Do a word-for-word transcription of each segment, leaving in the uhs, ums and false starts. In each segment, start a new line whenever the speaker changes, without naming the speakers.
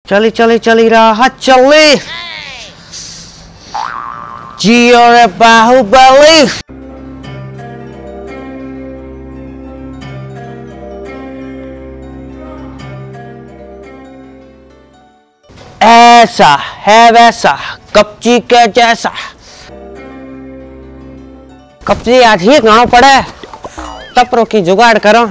चली चली चली रहा चली जियो रे बाहुबली। ऐसा है वैसा कपची के जैसा। कपची आज ही गाँव पड़े तपरो की जुगाड़ करो।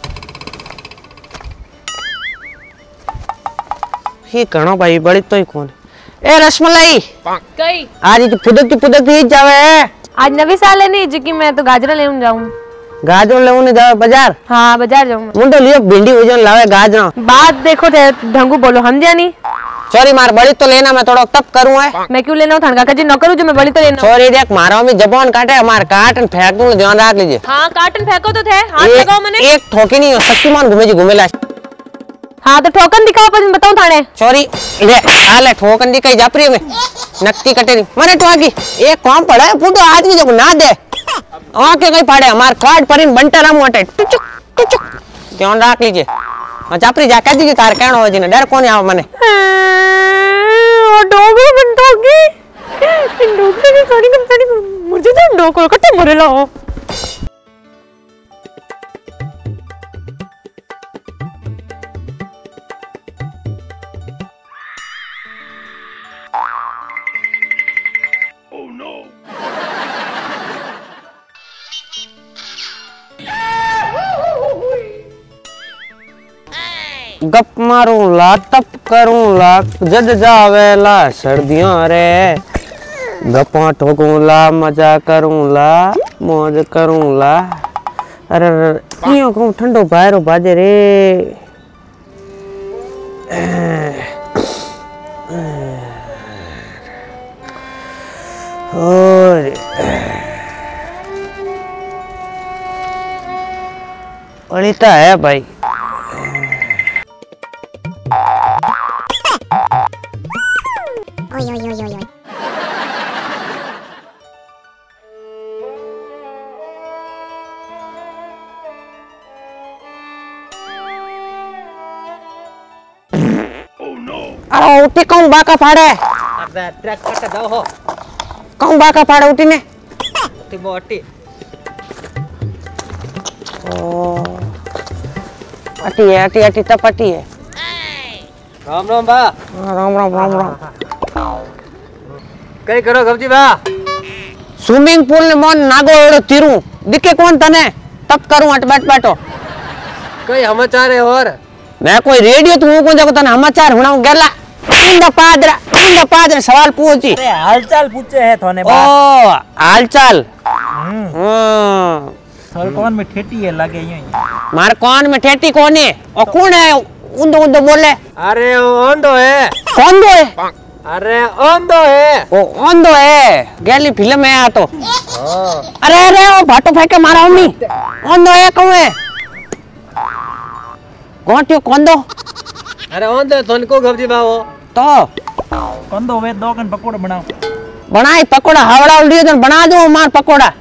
ही कणो भाई बड़ी तो ही कौन ए रसमलाई
कई
आज तो पुदक की पुदक ही जावे है।
आज नवी साल है नहीं जी की मैं तो गाजर लेने जाऊं।
गाजर लेने जावे बाजार?
हाँ बाजार जाऊं।
मुंडो लियो भिंडी वजन लावे गाजर।
बात देखो थे ढंगू बोलो हम जानी।
सॉरी मार बड़ी तो लेना मैं थोड़ा तप करूं है।
मैं क्यों लेना हूं थान काका जी न करूं जो मैं बड़ी तो लेना।
सॉरी देख मारो में जबान काटे मार काटन फेंक दूं ध्यान रख लीजिए।
हां काटन फेंको तो थे हाथ लगाओ मैंने।
एक ठोकी नहीं हो शक्तिमान घूमे जी घूमेला।
हाँ तो ठोकन दिखाओ पर बताऊं थाने।
सॉरी ले आ ले ठोकन दिखाई जापरी में नक्ति कटेरी मने तो आगी एक काम पड़ा है पूतो आज की जो ना दे आके कहीं पड़े हमार कार्ड परिन बंटा राम हटे टुचुक टुचुक ध्यान रख लीजिए। मैं जापरी जाके दी की कार कहण हो जी ने डर कोनी आवे मने
ओ डोगो बन ठोकी डोगो की साड़ी कम साड़ी मुझे तो डोको कटे मरेला हो।
गप मारूं ला तप करूं ला जद जावेला सर्दियां रे गप्पा ठोकूं ला मजा करूं ला मौज करूं ला। अरे इयो कहूं ठंडो बाहरो बाजे रे। और अड़ीता है भाई।
ओय ओय ओय ओय ओय
अरे उठी कौन बाका फाड़े?
अबे ट्रक कट जाओ हो।
कौन बाका फाड़े उठी ने?
उठी बोटी।
ओ अटी है अटी अटी तप अटी है।
राम राम बा।
राम राम राम राम।
कई करो गबजी बा।
स्विमिंग पूल ने मन नागो एड़ो तीरू दिखे कौन तने तप करूं अट बैठ बैठो।
कई समाचार है और
मैं कोई रेडियो तू कौन जाको तने समाचार हुणाऊं गेला इंदा पादरा इंदा पादरा सवाल पूछी।
अरे हालचाल पूछे है थोने बा।
ओ हालचाल
हम्म थोर कौन में ठेठी है लगे यूं
मार कौन में ठेठी कौन है और कौन है उंदो उंदो बोले।
अरे वो ओंदो है।
कौन दो है?
अरे ओंदो है।
ओ ओंदो है गैली फिल्म है आ तो। अरे अरे ओ भाटो फेंके मारा मम्मी ओंदो है कौन है? गोटियो कोंदो।
अरे ओंदो थोन को गबजी बा वो
तो
कोंदो वे दो कन पकोड़ा बनाओ।
बनाई पकोड़ा हावड़ा उल्टी तो बना दो मार पकोड़ा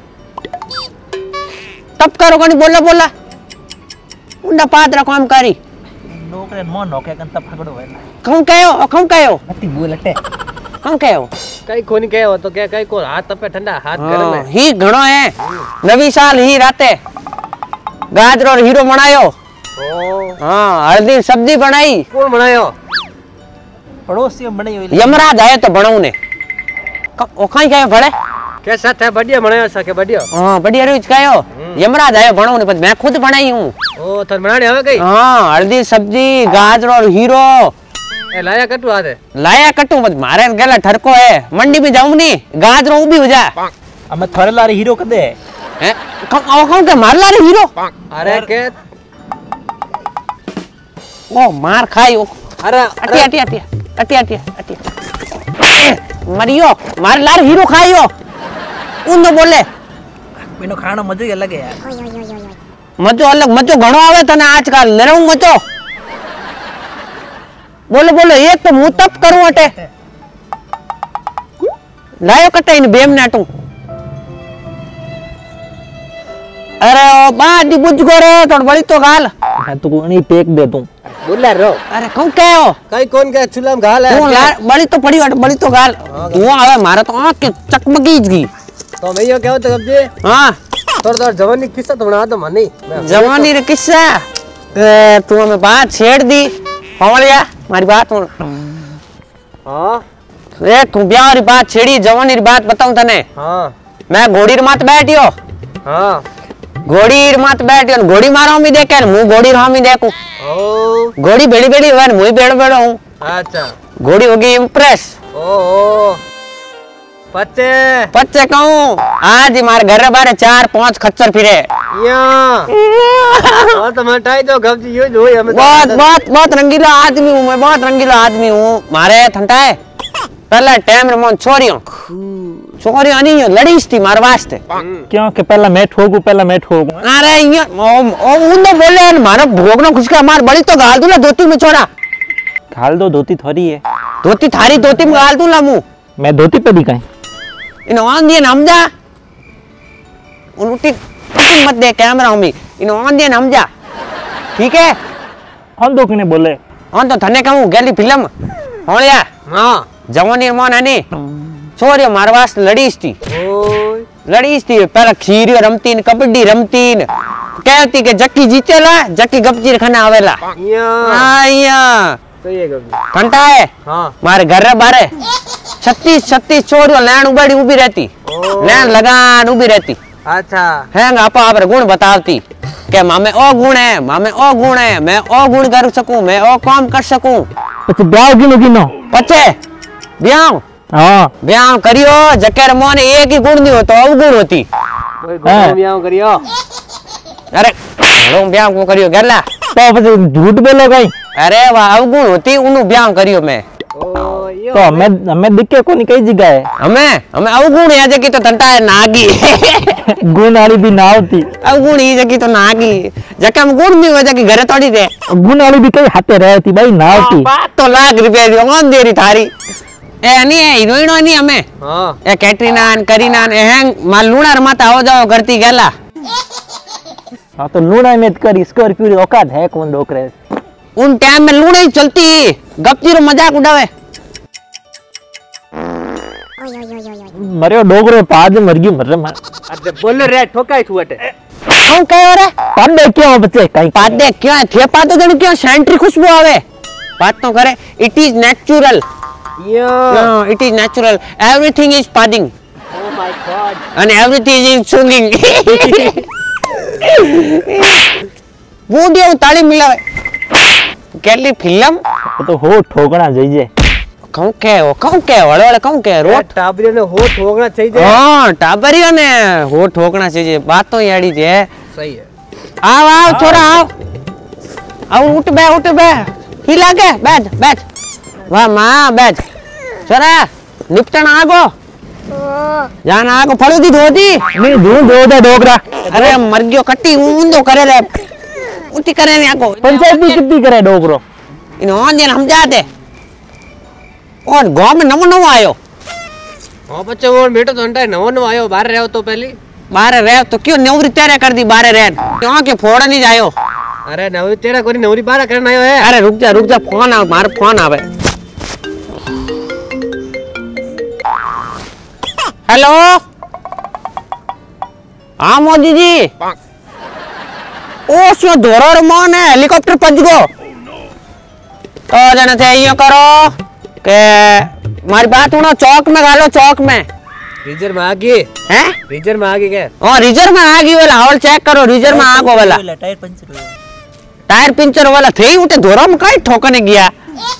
तब करो कनी बोला बोला उंडा पादरा काम करी
नौकरे मन होके कन तब फगड़ो है
कौन कहो कौन कहो
अति बोलटे
कौन कहो
कई कोनी कहो तो क्या कई को हाथ तपे ठंडा हाथ गरम है
ही घणो है नवी साल ही राते गाजर और हीरो बनायो।
ओ
हां हल्दी सब्जी बनाई।
कौन बनायो? पड़ोसी बनायो।
यमराज आए तो बनाऊ ने ओ काई कहे बड़े
कैसा था बढ़िया बनायो सके बढ़िया।
हां बढ़िया रोज कहो यमराज आयो बनाऊ ने पर मैं खुद बनाई हूं।
ओ थन बनाने आवे गई।
हां हल्दी सब्जी गाजर और हीरो
ए लाया कटू आदे
लाया कटू मत मारे गला ठरको है मंडी में जाऊं नी गाजर उभी हो जा
अब मैं थोड़े लारे हीरो कदे
हैं कौन आओ कौन के मार लारे हीरो।
अरे के
ओ मार खाई ओ
अरे
अटी अटी अटी अटी अटी अटी मरियो मार लारे हीरो खाइयो उन बोले
मेनो खाना मजे अलग है यार।
ओय ओय ओय ओय
मजो अलग मजो घणो आवे तने आजकल ले रहूं मजो बोलो बोलो एक तो मुंह तप करूं अटे लायो कटे इन बेम नाटू। अरे ओ बादी बुझ गो रे तो बड़ी तो गाल
मैं तो नहीं टेक दे दूं
बोला रो
अरे कौन कहे हो
कई कौन के चुलाम घाल है
तू लार बड़ी तो पड़ी हट बड़ी तो गाल तू आवे मारा तो आंख के चकमकी गई
तो मैं यो कहो तो कब्जे
हां
थोड़ा थोड़ा जवानी किस्सा तो बना दो मनी
जवानी रे किस्सा ए तू हमें बात छेड़ दी पवलिया मारी बात सुन
हां
ए तू ब्याह री बात छेड़ी जवानी री बात बताऊं तने
हां
मैं घोड़ी रे मात बैठियो
हां
घोड़ी रे मात बैठियो घोड़ी मारो मी देखे मु घोड़ी रो मी देखू
ओ
घोड़ी बेड़ी बेड़ी वन मुई बेड़ो बेड़ो हूं
अच्छा
घोड़ी होगी इंप्रेस
ओ ओ पच्चे
पच्चे कहूं आज ही मारे घर रे बारे चार पांच खच्चर फिरे
या और तो मटाई दो कब्जे यो जो हमें
बहुत बहुत बहुत रंगीला आदमी हूं मैं बहुत रंगीला आदमी हूं मारे ठंडा है पहला टाइम रे मोन छोरियो छोरियो नहीं है लड़ीस थी मार वास्ते
क्यों के पहला मैं ठोकू पहला मैं ठोकू
अरे यो ओ ओ उन बोले मारो भोगनो खुशका मार बड़ी तो गाल दूला धोती में छोड़ा
घाल दो धोती थोड़ी है
धोती थारी धोती में गाल दूला मु
मैं धोती पे दिखाई
इन ऑन दिए हमजा उन उठी उठी मत दे कैमरा हमी इन ऑन दिए हमजा ठीक है
हम दो कने बोले
ऑन तो थने कहूं गेली फिल्म होलिया
हां
जवानी मोन है नी छोरियो मार वास्ते लड़ीस थी
ओए
लड़ीस थी पहला खीर रमतीन कबड्डी रमतीन कहती के जक्की जीतेला जक्की गपजी खाना आवेला
या
आया
तो ये कब्जे
घंटा है
हां
मारे घर रे बारे छत्तीस छत्तीस छोरियो लैन उबड़ी उभी रहती लैन लगान उभी रहती
अच्छा
हैंग आपा आप गुण बतावती के मामे ओ गुण है मामे ओ गुण है मैं ओ गुण कर सकूं मैं ओ काम कर सकूं
પછી ब्याह किनो किनो
पचे ब्याह
हां
ब्याह करियो जकेर मोने एक ही गुण नहीं हो तो अवगुण होती
कोई गोमियाओ करियो
अरे घोड़ो ब्याह को करियो गेला
तो પછી झूठ बोलो कई
अरे वाह अवगुण होती उनु ब्याह करियो मैं
ओ यो
तो हमें हमें दिखे कोनी कई जगह है
हमें हमें अवगुण है जकी तो तंटा है नागी
गुण वाली भी ना होती
अवगुण ही जकी तो नागी जके हम गुण नहीं हो जकी घरे थोड़ी दे
गुण वाली भी कई हाथे रहती भाई ना होती
बात तो लाख रुपया दी कौन दे रही थारी ए नहीं है हीरोइन नहीं हमें
हां
ए कैटरीना करीना ए हैंग माल लूणा रमाता हो जाओ करती गेला
हां तो लूणा में कर स्कॉर्पियो री औकात है कौन डोकरे
उन टाइम में लूणा ही चलती गपची रो मजाक उड़ावे
मरे डोगरो पाद मर गई मर मार
अरे बोल रे ठोकाई थू अटे
कौन कहे रे
पादे क्यों बच्चे कई
पादे क्यों है थे पादे जण क्यों सेंट्री खुशबू आवे बात तो करे इट इज नेचुरल
या
no it is natural everything is पादिंग
oh my God
and everything is singing बूढ़िया ताली मिलावे केली फिल्म
तो हो ठोकना जाइए
कौन के हो कौन के वड़े वड़े कौन के रोट
टाबरियो ने हो ठोकना चाहिए
हां टाबरियो ने हो ठोकना चाहिए बात तो याड़ी जे
सही है
आओ आओ छोरा आओ आओ उठ बे उठ बे हिला के बैठ बैठ वाह मां बैठ छोरा निपटन आगो जाना आगो फड़ू दी धोती
नहीं दू दो दा डोगरा
अरे मर गयो कट्टी ऊंदो करे रे उठी करे ने आगो
पंचायत भी कितनी करे डोगरो
इन ऑन दिन हम जाते और गांव में नमो नमो आयो
हां बच्चे वो बेटो तो अंटा नवो नवो आयो बाहर रहो तो पहली
बाहर रह तो क्यों नौरी तेरे कर दी बाहर रह क्यों के फोड़ नहीं जायो
अरे नवरी तेरा कोनी नवरी बाहर करना आयो है
अरे रुक जा रुक जा फोन आ मार फोन आवे हेलो हाँ मोदी जी ओ सो धोरो मोन है हेलीकॉप्टर पहुंच गो तो जने थे यो करो के मारी बात सुनो चौक में गालो चौक में
रिजर्व में आ गई
हैं
रिजर्व में आ गई क्या
ओ रिजर्व में आ गई वाला हॉल चेक करो रिजर्व में आ गो वाला
टायर पंचर हो
टायर पंचर वाला थे उठे धोरा में काई ठोकने गया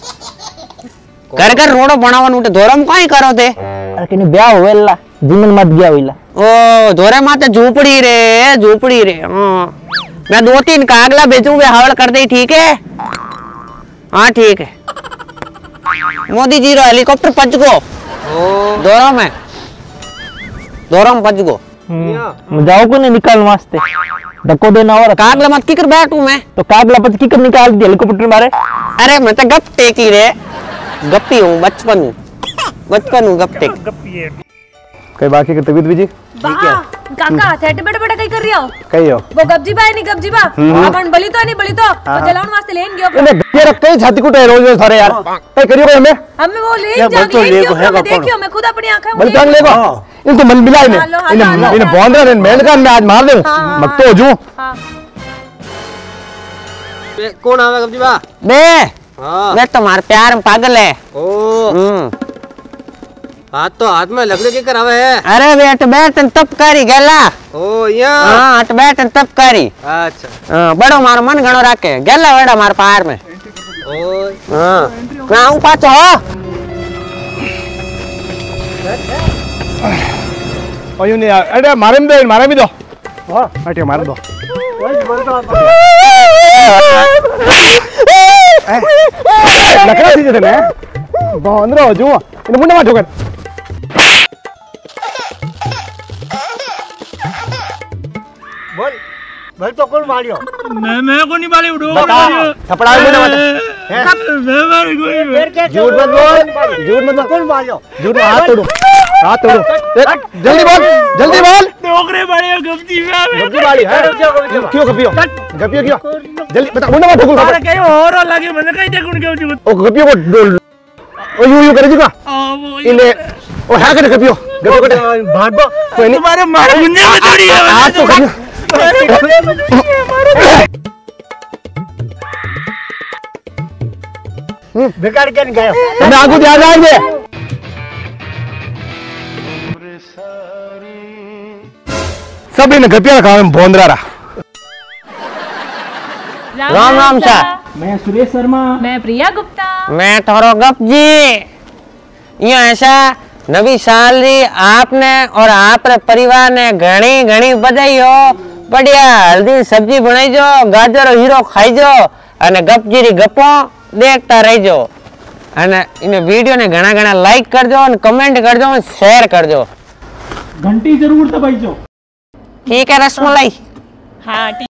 घर घर रोडो बनावन उठे धोरा में काई करो थे
अरे किने ब्याह होवेला जीवन मत गया होइला
ओ धोरे माते झोपड़ी रे झोपड़ी रे हां मैं दो तीन कागला बेचूं वे हवल कर दे ठीक है हाँ ठीक है मोदी जी रो हेलीकॉप्टर पहुंच गो
ओ
धोरा में धोरा में पहुंच गो
मैं जाओ को नहीं निकाल वास्ते धक्को देना और
कागला मत की कर बैठूं मैं
तो कागला पच की कर निकाल दिया हेलीकॉप्टर मारे
अरे मैं तो गप टेकी रे गप्पी हूँ बचपन हूँ बचपन हूँ गप टेक
कई बाकी की तबीयत भी जी
वाह काका थेट बड़े बड़े कई कर रिया हो
कहियो
वो गब्जी बा नहीं गब्जी बा अपन बली तो नहीं बली तो वो जलावन वास्ते लेन गयो
એને ગેર કઈ છાતી કુટે રોજ રોજ થારે યાર કઈ કર્યો કઈ અમે
हमें वो ले
या
जा
बल तो
ले
ले
गयो
को है
मैं
कौन?
देखियो मैं खुद अपनी आंखें
બલકાન લેગો इन तो मन मिलाए ने
हालो,
इने
हालो,
इने
हालो।
बोंदरा ने मेंढकान में आज मार दे
हाँ,
मत तो हजू
हां
कौन आवे कब्जी बा
बे
हां
वे तो मार प्यार में पागल है
ओ
हम्म
हाथ तो हाथ में लकड़ी के करावे है
अरे बेट बैठ न तप करी गेला
ओ या
हाँ हट बैठ न तप करी
अच्छा
हाँ, बड़ो मारो मन घणो राखे गेला वेड़ा मार पार में
ओय
हाँ मैं आऊं पाछो हो
ओयो ने अरे मारे में दो मारे में दो हां हटे मार दो लकड़ा सी जने बोंदरा हजू इन मुंडा मा ठोकर बोल बोल तो कौन मारियो
मैं मैं को नहीं मारी उड़ो
बता थपड़ा मुंडा मा
मैं मारी कोई
झूठ मत बोल झूठ मत बोल कौन मारियो झूठ हाथ तोड़ो हाथ तोड़ो जल्दी बोल जल्दी बोल
डोकरे बड़े गब्जी में
गप्पी वाली है क्यों गप्पियो गप्पियो क्यों जल्दी बता मुंडा मा ठोकर
अरे कहीं और लगे मैंने कहीं देखूं गब्जी
ओ गप्पियो को डोल ओ यू यू करे जी का
आ वो
इने ओ है करे गप्पियो गप्पियो कटे भागो कोई नहीं
तुम्हारे मारे मुंडे में थोड़ी है
हाथ तो करियो बेकार क्या गया मैं आगू जा जाएंगे सब इन गपिया खावे में बोंदरा रहा
राम राम सा
मैं सुरेश शर्मा
मैं प्रिया गुप्ता
मैं थोरो गप जी यो ऐसा नवी साल री आपने और आपरे परिवार ने घणी घणी बधाई हो बढ़िया हल्दी सब्जी बनाई जो गाजर हीरो खाई जो अने गपजी री गप्पो देखता रही जो अने इन वीडियो ने घना घना लाइक कर दो कमेंट कर दो शेयर कर दो
घंटी जरूर दबाई जो
ठीक है रसमलाई
हाँ